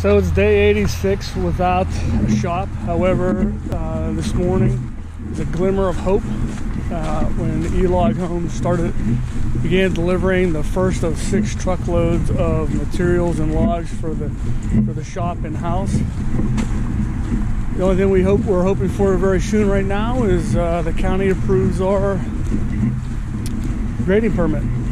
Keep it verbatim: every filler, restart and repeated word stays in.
So it's day eighty-six without a shop. However, uh, this morning is a glimmer of hope uh, when Elog Homes started, began delivering the first of six truckloads of materials and logs for the for the shop and house. The only thing we hope we're hoping for very soon right now is uh, the county approves our grading permit.